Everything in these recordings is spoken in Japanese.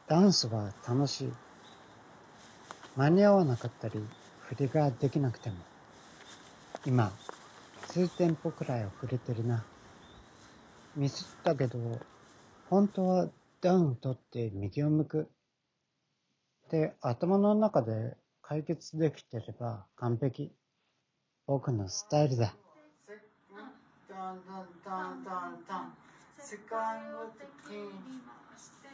ダンスは楽しい。間に合わなかったり、振りができなくても。今、数テンポくらい遅れてるな。ミスったけど、本当はダウン取って右を向く。って頭の中で解決できてれば完璧。僕のスタイルだ。世界を敵に回して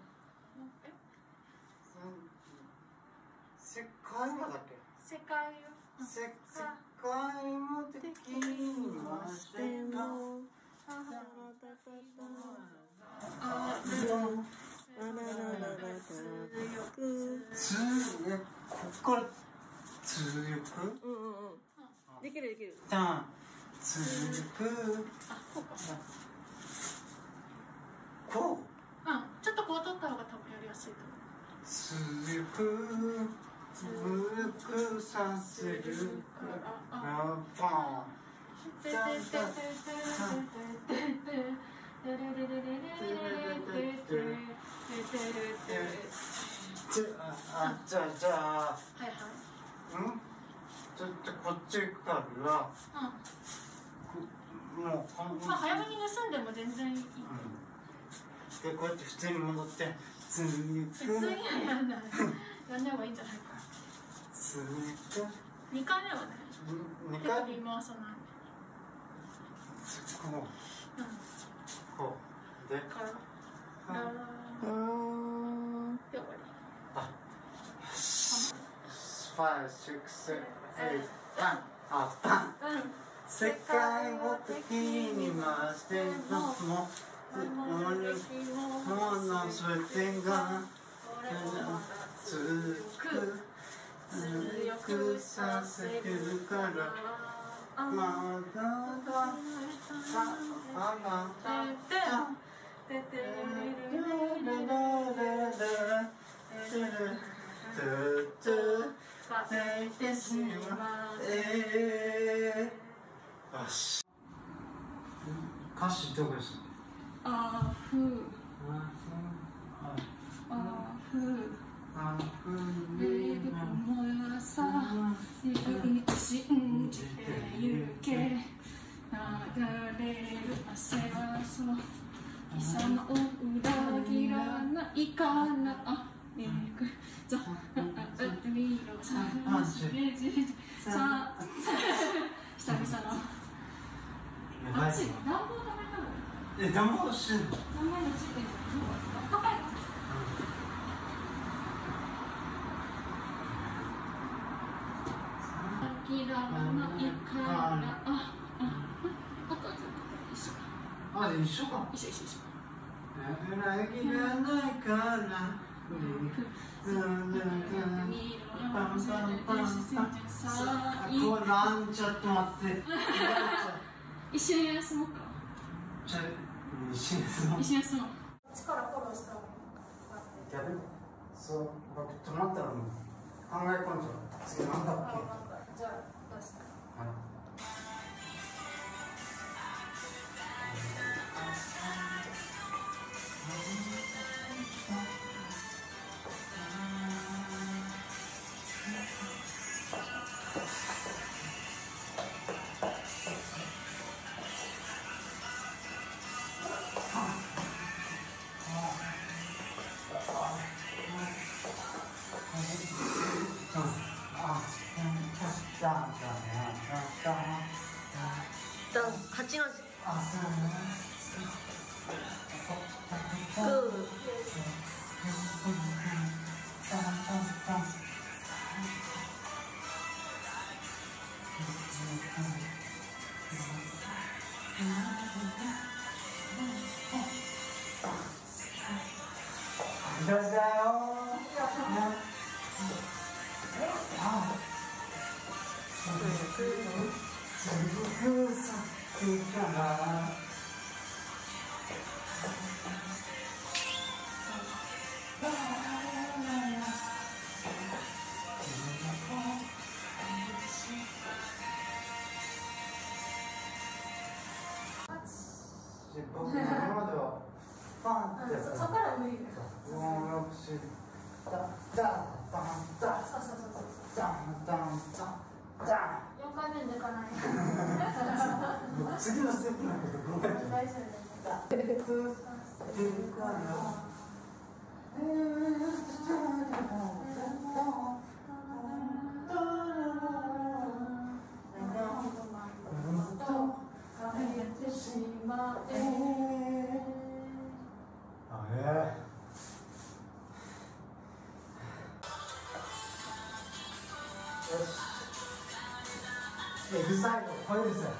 世界はだっけ世界を敵に回してもここから通力できるできる通力こうちょっとこう取った方が多分やりやすいと思う。 通力させるからパンじゃあちょっとこっちからもう早めに盗んでも全然いい。 でこうやって普通に戻って普通にはやんないやんない方がいいんじゃないか。2回目はね手首回さないこうでからで終わり。 5、6、7、8、パン世界を敵に回してもものすべてが強くさせるからまだだてしまえよし歌詞どこですねあふれるものさ自分を信じてゆけ流れる汗はその貴様を裏切らないからざってみろさあ久々の暑い暖房止めたの暖房してんの暖房についてるじゃん高いの諦めないから一緒か一緒裏切らないからこれなんちょっと待って一緒に休もうか一緒に休もう力フォローした方が逆にそう僕止まったらもう考え込んじゃう次なんだっけじゃあ出して8の字だよ僕今まではパンってやったそこから無理だよ。 4、6、7、ダンダンダンそうそうそうそう。 ダンダンダンダン。 4回目抜かない。 次のステップのこと考えて大丈夫。 エグサイド、これですよ。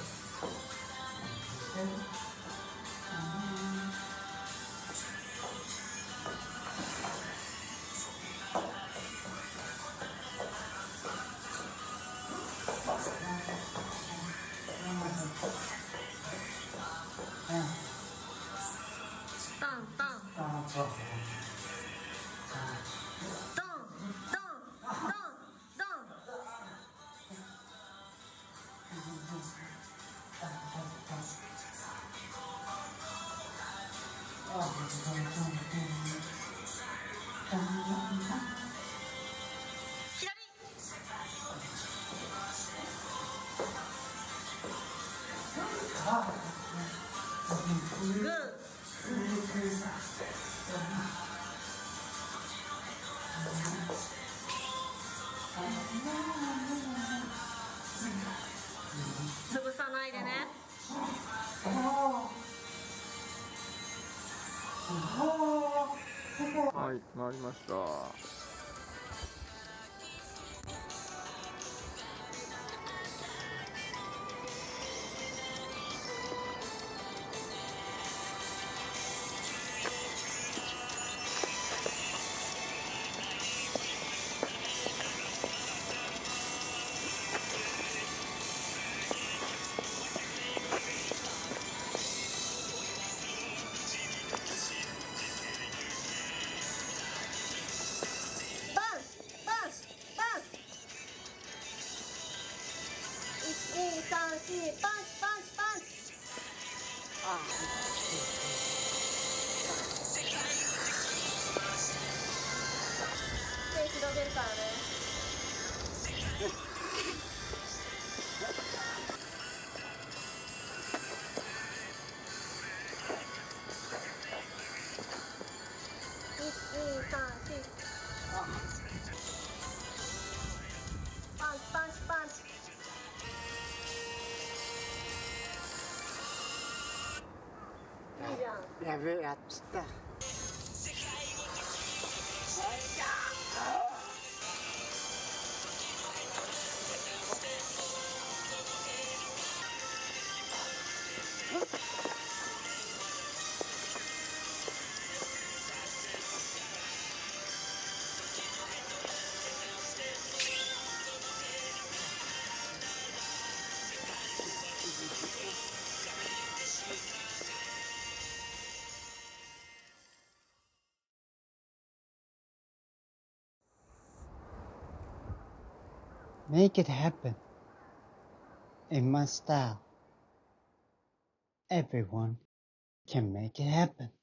タンタン。 タンタン。 潰さないでね。 はい、回りました。 1、2、3、4、パンチパンチパンチ。手広げるからね。1、2、3、4。パンチパンチパンチ。いいじゃん。 やべえ、やっちゃった。Make it happen in my style. Everyone can make it happen.